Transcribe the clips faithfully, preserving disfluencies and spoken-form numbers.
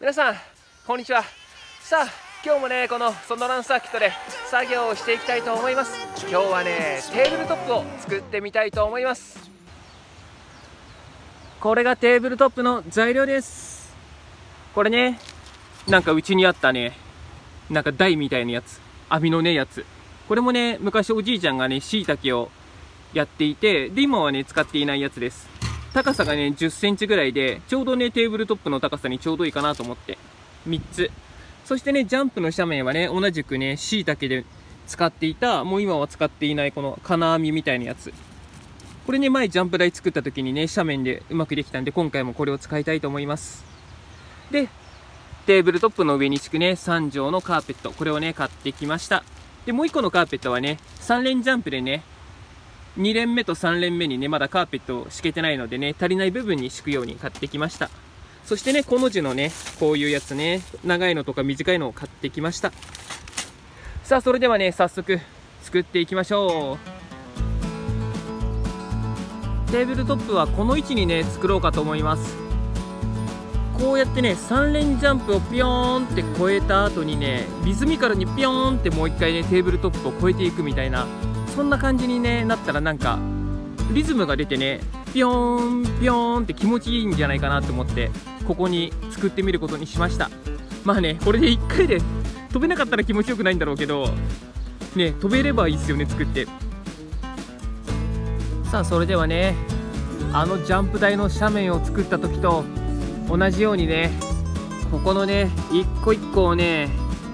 皆さんこんにちは。さあ今日もねこのソノランサーキットで作業をしていきたいと思います。今日はねテーブルトップを作ってみたいと思います。これがテーブルトップの材料です。これねなんかうちにあったねなんか台みたいなやつ、網のねやつ、これもね昔おじいちゃんがねしいたけをやっていて、で今はね使っていないやつです。高さがねじゅっセンチぐらいで、ちょうどねテーブルトップの高さにちょうどいいかなと思ってみっつ。そしてねジャンプの斜面はね同じくねしいたけで使っていた、もう今は使っていないこの金網みたいなやつ、これね前ジャンプ台作った時にね斜面でうまくできたんで、今回もこれを使いたいと思います。でテーブルトップの上に敷くねさん畳のカーペット、これをね買ってきました。でもういっこのカーペットはねさん連ジャンプでねに連目とさん連目にねまだカーペットを敷けてないのでね、足りない部分に敷くように買ってきました。そしてねこの字のねこういうやつね、長いのとか短いのを買ってきました。さあそれではね早速作っていきましょう。テーブルトップはこの位置にね作ろうかと思います。こうやってねさん連ジャンプをピヨーンって越えた後にねリズミカルにピヨーンってもう一回ねテーブルトップを越えていくみたいな、そんな感じに、ね、なったらなんかリズムが出てねピヨーンピヨーンって気持ちいいんじゃないかなと思って、ここに作ってみることにしました。まあねこれでいっかいで飛べなかったら気持ちよくないんだろうけどね、飛べればいいですよね作って。さあそれではねあのジャンプ台の斜面を作った時と同じようにねここのね一個一個をね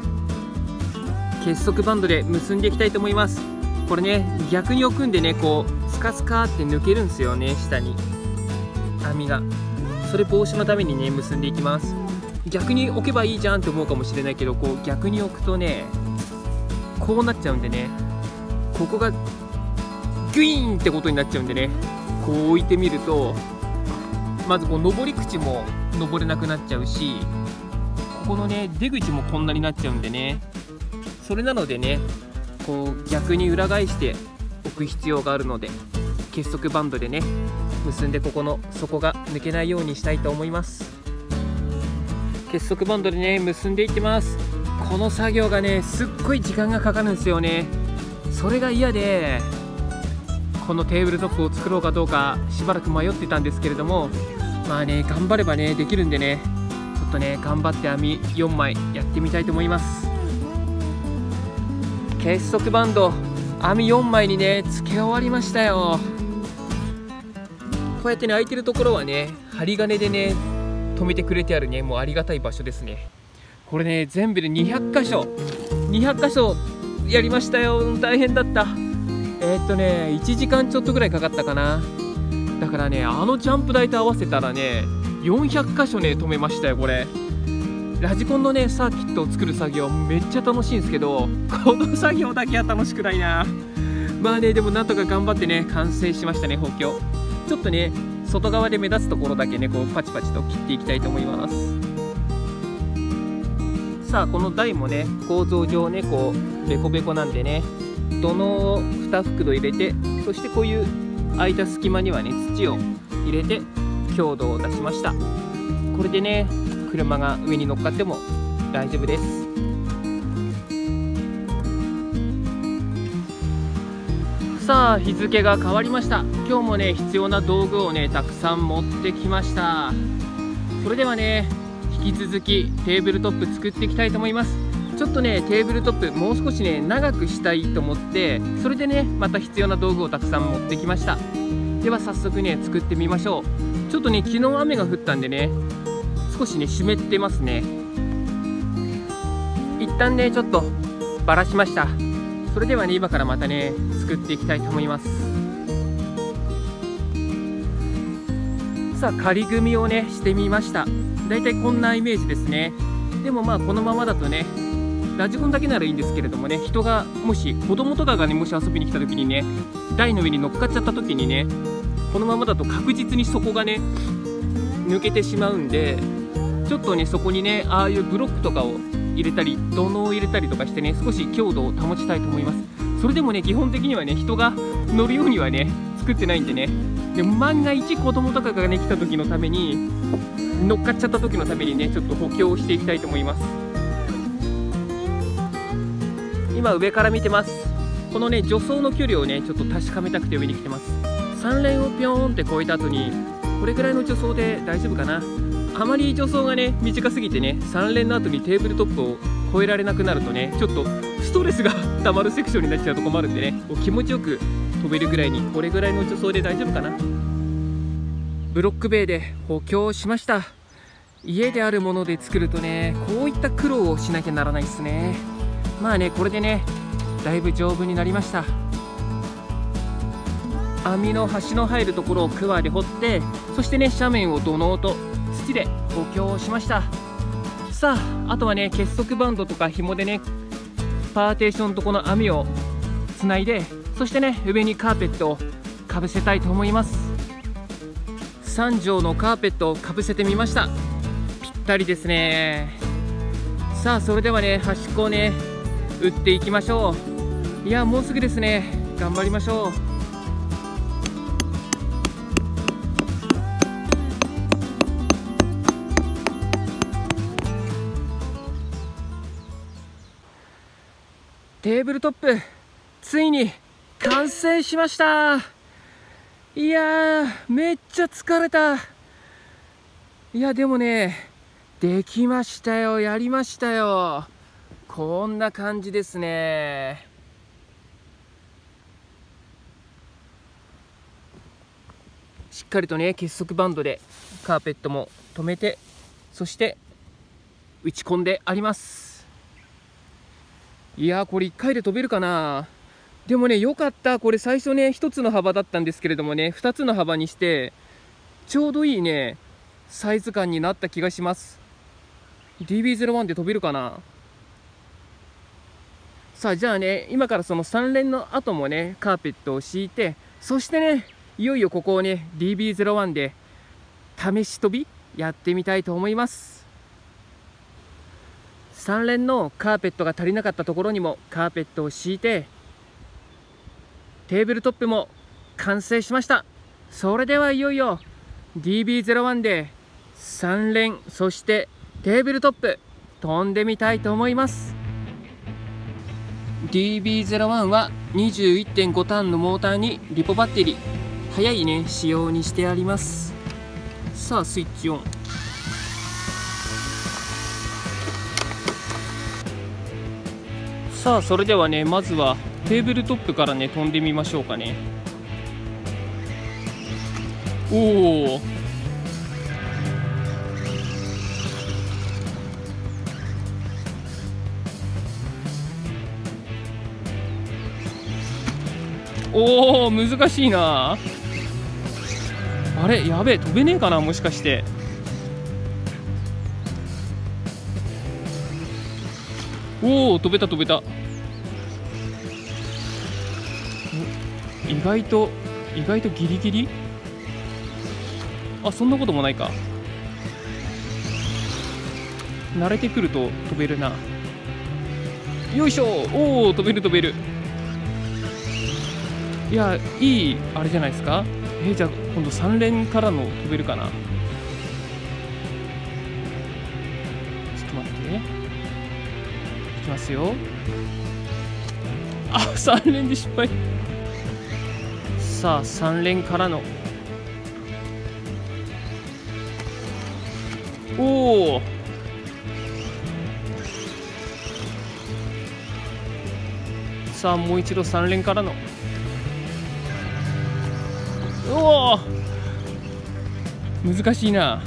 結束バンドで結んでいきたいと思います。これね逆に置くんでねこうスカスカって抜けるんですよね、下に網が。それ防止のためにね結んでいきます。逆に置けばいいじゃんって思うかもしれないけど、こう逆に置くとねこうなっちゃうんでね、ここがギュイーンってことになっちゃうんでね、こう置いてみるとまずこう上り口も登れなくなっちゃうし、ここのね出口もこんなになっちゃうんでね、それなのでねこう逆に裏返して置く必要があるので、結束バンドでね結んでここの底が抜けないようにしたいと思います。結束バンドでね結んでいってます。この作業がねすっごい時間がかかるんですよね。それが嫌でこのテーブルトップを作ろうかどうかしばらく迷ってたんですけれども、まあね頑張ればねできるんでね、ちょっとね頑張って網よんまいやってみたいと思います。結束バンド網よんまいにね付け終わりましたよ。こうやってね空いてるところはね針金でね止めてくれてあるね、もうありがたい場所ですね。これね全部でにひゃっかしょにひゃっかしょやりましたよ。大変だった。えー、っとねいちじかんちょっとぐらいかかったかな。だからねあのジャンプ台と合わせたらねよんひゃっかしょね止めましたよ。これラジコンのねサーキットを作る作業めっちゃ楽しいんですけど、この作業だけは楽しくないな。まあねでもなんとか頑張ってね完成しましたね。補強ちょっとね外側で目立つところだけねこうパチパチと切っていきたいと思います。さあこの台もね構造上ねこうベコベコなんでね、土のをに袋入れて、そしてこういう空いた隙間にはね土を入れて強度を出しました。これでね車が上に乗っかっても大丈夫です。さあ日付が変わりました。今日もね必要な道具をねたくさん持ってきました。それではね引き続きテーブルトップ作っていきたいと思います。ちょっとねテーブルトップもう少しね長くしたいと思って、それでねまた必要な道具をたくさん持ってきました。では早速ね作ってみましょう。ちょっとね昨日雨が降ったんでね少しね湿ってますね。一旦ねちょっとばらしました。それではね今からまたね作っていきたいと思います。さあ仮組みをねしてみました。だいたいこんなイメージですね。でもまあこのままだとねラジコンだけならいいんですけれどもね、人がもし子供とかがねもし遊びに来た時にね台の上に乗っかっちゃった時にね、このままだと確実に底がね抜けてしまうんで、ちょっとねそこにねああいうブロックとかを入れたり土のを入れたりとかしてね少し強度を保ちたいと思います。それでもね基本的にはね人が乗るようにはね作ってないんでね、で万が一子供とかがね来た時のために乗っかっちゃった時のためにね、ちょっと補強をしていきたいと思います。今上から見てます。このね助走の距離をねちょっと確かめたくて上に来てます。さん連をピョーンって越えた後にこれぐらいの助走で大丈夫かな。あまり助走がね短すぎてね、さん連の後にテーブルトップを越えられなくなるとね、ちょっとストレスが溜まるセクションになっちゃうと困るんでね、こう気持ちよく飛べるぐらいに、これぐらいの助走で大丈夫かな。ブロック塀で補強しました。家であるもので作るとね、こういった苦労をしなきゃならないですね。まあね、これでねだいぶ丈夫になりました。網の端の入るところをクワで掘って、そしてね斜面を土のうと土で補強しました。さあ、あとはね結束バンドとか紐でねパーテーションとこの網をつないで、そしてね上にカーペットをかぶせたいと思います。さん畳のカーペットをかぶせてみました。ぴったりですね。さあ、それではね端っこをね打っていきましょう。いや、もうすぐですね。頑張りましょう。テーブルトップついに完成しました。いやー、めっちゃ疲れた。いやでもねできましたよ。やりましたよ。こんな感じですね。しっかりとね結束バンドでカーペットも留めて、そして打ち込んであります。いやー、これいっかいで飛べるかな。でもねよかった。これ最初ねひとつの幅だったんですけれどもね、ふたつの幅にしてちょうどいいねサイズ感になった気がします。 ディービーゼロワン で飛べるかな。さあ、じゃあね今からそのさん連の後もねカーペットを敷いて、そしてねいよいよここをね ディービーゼロワン で試し飛びやってみたいと思います。さん連のカーペットが足りなかったところにもカーペットを敷いて、テーブルトップも完成しました。それではいよいよ ディービーゼロワン でさん連、そしてテーブルトップ飛んでみたいと思います。 ディービーゼロワン は にじゅういってんご ターンのモーターにリポバッテリー、速いね仕様にしてあります。さあ、スイッチオン。さあ、それではねまずはテーブルトップからね飛んでみましょうかね。おお、おお、難しいな。あれ、やべえ、飛べねえかな、もしかして。おお、飛べた飛べた。意外と意外とギリギリ。あ、そんなこともないか。慣れてくると飛べるな。よいしょ。おお、飛べる飛べる。いや、いいあれじゃないですか。えー、じゃあ今度さん連からの飛べるかな。ちょっと待って、いきますよ。あ、さん連で失敗。さあ、さん連からの、おお、さあもう一度さん連からの、おお、難しいな。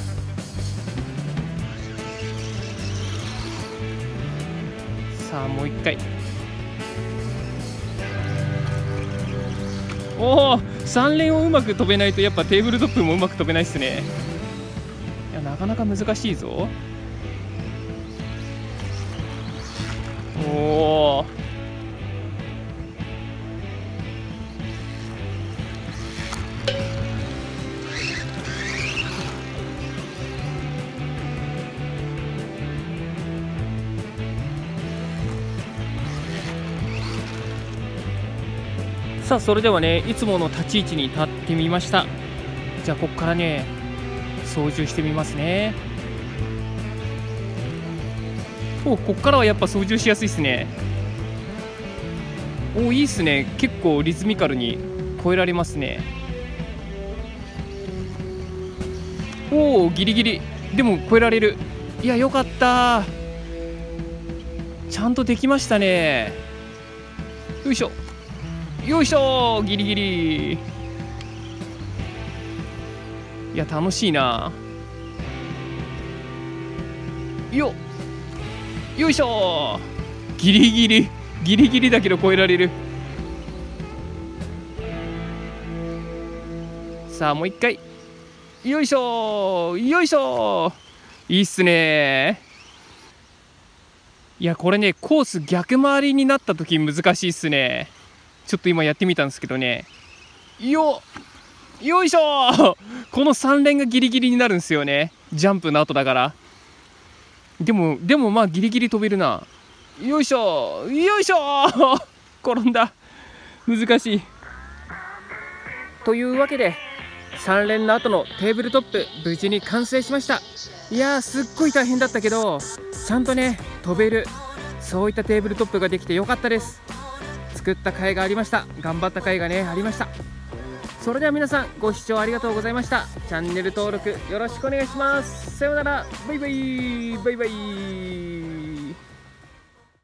さあもう一回。おお、さん連をうまく飛べないとやっぱテーブルトップもうまく飛べないっすね。いや、なかなか難しいぞ。おお、さあ、それではねいつもの立ち位置に立ってみました。じゃあここからね操縦してみますね。お、こっからはやっぱ操縦しやすいですね。お、いいっすね。結構リズミカルに越えられますね。おお、ギリギリでも越えられる。いや、よかった、ちゃんとできましたね。よいしょよいしょ、ギリギリ。いや、楽しいな。よよいしょ、ギリギリギリギリだけど越えられる。さあもう一回、よいしょよいしょ、いいっすね。いや、これね、コース逆回りになった時難しいっすね。ちょっと今やってみたんですけどね。よよいしょ、このさん連がギリギリになるんですよね、ジャンプの後だから。でもでもまあギリギリ飛べるな。よいしょよいしょ転んだ、難しい。というわけでさん連の後のテーブルトップ無事に完成しました。いやー、すっごい大変だったけどちゃんとね飛べる、そういったテーブルトップができてよかったです。作った甲斐がありました。頑張った甲斐がねありました。それでは皆さんご視聴ありがとうございました。チャンネル登録よろしくお願いします。さようなら、バイバイバイバイ。